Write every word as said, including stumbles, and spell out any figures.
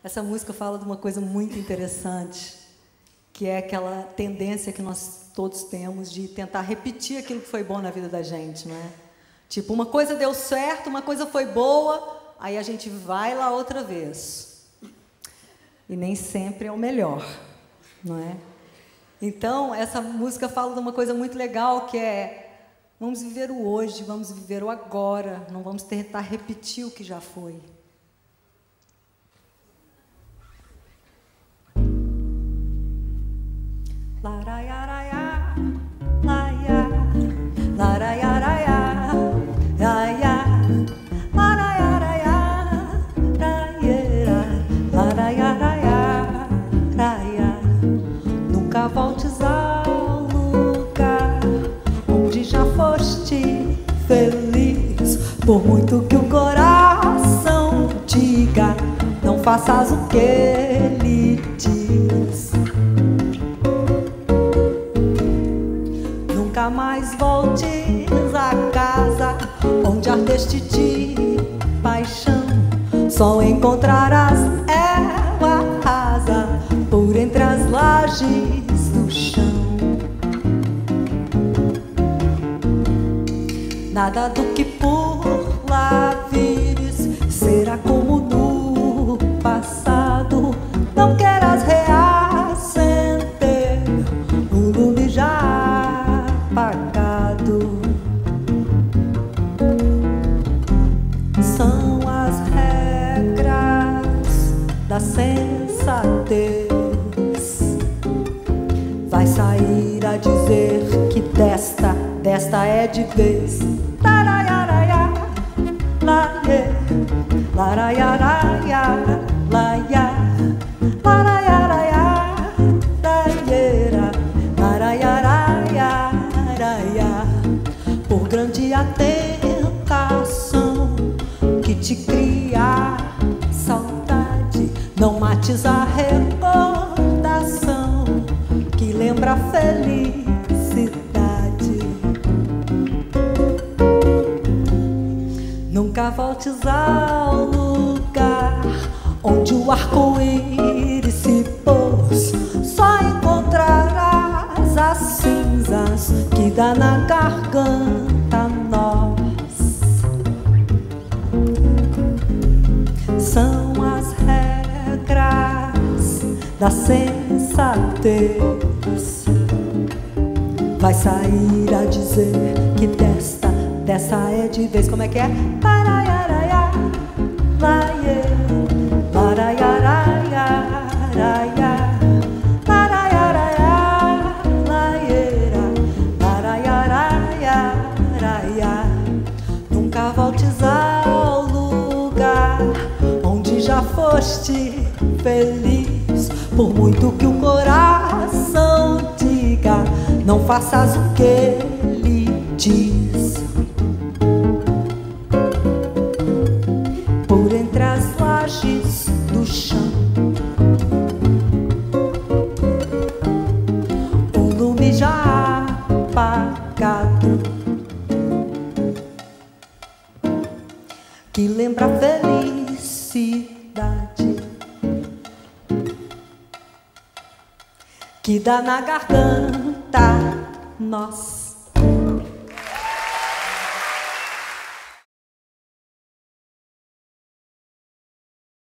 Essa música fala de uma coisa muito interessante, que é aquela tendência que nós todos temos de tentar repetir aquilo que foi bom na vida da gente, não é? Tipo, uma coisa deu certo, uma coisa foi boa, aí a gente vai lá outra vez. E nem sempre é o melhor, não é? Então, essa música fala de uma coisa muito legal, que é: vamos viver o hoje, vamos viver o agora, não vamos tentar repetir o que já foi. Laraiaraiá, laia, laraiaraiá, laia, laraiaraiá, raiera, laraiaraiá, raia. Nunca voltes ao lugar onde já foste feliz, por muito que o coração diga, não faças o que ele diz. Nunca mais voltes à casa onde ardeste de paixão, só encontrarás ela rasa por entre as lajes do chão. Nada do que por lá vires será como no passado. Não queiras reacender o lume já apagado. São as regras da sensatez. Vai sair a dizer que desta, desta é de vez. Laraiaraiá, laie, laraiaraiá, laia, laraiaraiá, laiera, laraiaraiá, raia. Por grande a tentação que te cria saudade, não mates a recordação que lembra a felicidade. Nunca voltes ao lugar onde o arco-íris se pôs, só encontrarás as cinzas que dá na garganta nós. São as regras da sensatez. Vai sair a dizer que desta, dessa é de vez. Como é que é? Laraiaraiá, laie, laraiaraiá, raia, laraiaraiá, laiera, laraiaraiá, raia. Nunca voltes ao lugar onde já foste feliz, por muito que o coração diga, não faças o que ele diz. Por entre as lajes do chão, um lume já apagado que lembra a felicidade, que dá na garganta nossa.